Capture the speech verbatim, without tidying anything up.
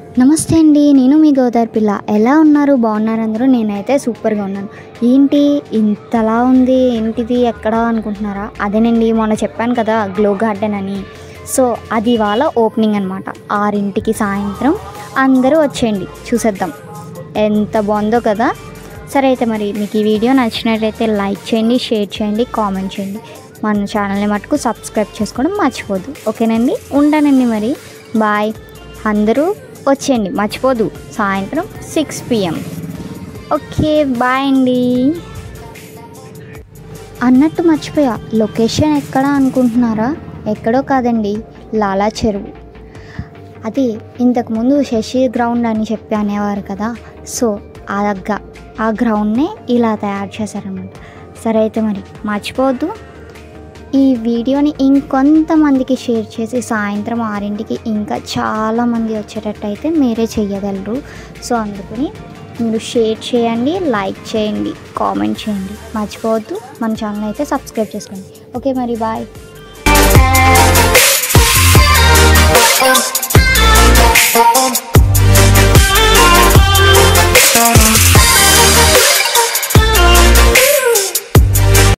నమస్తే అండి, నేను మీ గోదావరి పిల్ల. ఎలా ఉన్నారు? బాగున్నారు అందరూ? నేనైతే సూపర్గా ఉన్నాను. ఏంటి ఇంతలా ఉంది, ఏంటిది ఎక్కడ అనుకుంటున్నారా? అదేనండి, మొన్న చెప్పాను కదా గ్లో గార్డెన్ అని. సో అది ఇవాళ ఓపెనింగ్ అనమాట. ఆరింటికి సాయంత్రం అందరూ వచ్చేయండి, చూసేద్దాం. ఎంత బాగుందో కదా. సరే అయితే మరి మీకు ఈ వీడియో నచ్చినట్లయితే లైక్ చేయండి, షేర్ చేయండి, కామెంట్ చేయండి. మన ఛానల్ని మటుకు సబ్స్క్రైబ్ చేసుకోవడం మర్చిపోద్దు. ఓకేనండి, ఉంటానండి మరి. బాయ్. అందరూ వచ్చేయండి, మర్చిపోదు. సాయంత్రం సిక్స్ పిఎం. ఓకే, బాయ్ అండి. అన్నట్టు మర్చిపోయా, లొకేషన్ ఎక్కడ అనుకుంటున్నారా? ఎక్కడో కాదండి, లాలా చెరువు. అది ఇంతకుముందు శశి గ్రౌండ్ అని చెప్పి అనేవారు కదా. సో ఆ దగ్గ ఆ గ్రౌండ్నే ఇలా తయారు చేశారనమాట. సరే అయితే మరి మర్చిపోవద్దు. ఈ వీడియోని ఇంకొంతమందికి షేర్ చేసి సాయంత్రం ఆరింటికి ఇంకా చాలామంది వచ్చేటట్టు అయితే మీరే చెయ్యగలరు. సో అందుకని మీరు షేర్ చేయండి, లైక్ చేయండి, కామెంట్ చేయండి, మర్చిపోవద్దు. మన ఛానల్ అయితే సబ్స్క్రైబ్ చేసుకోండి. ఓకే మరి, బాయ్.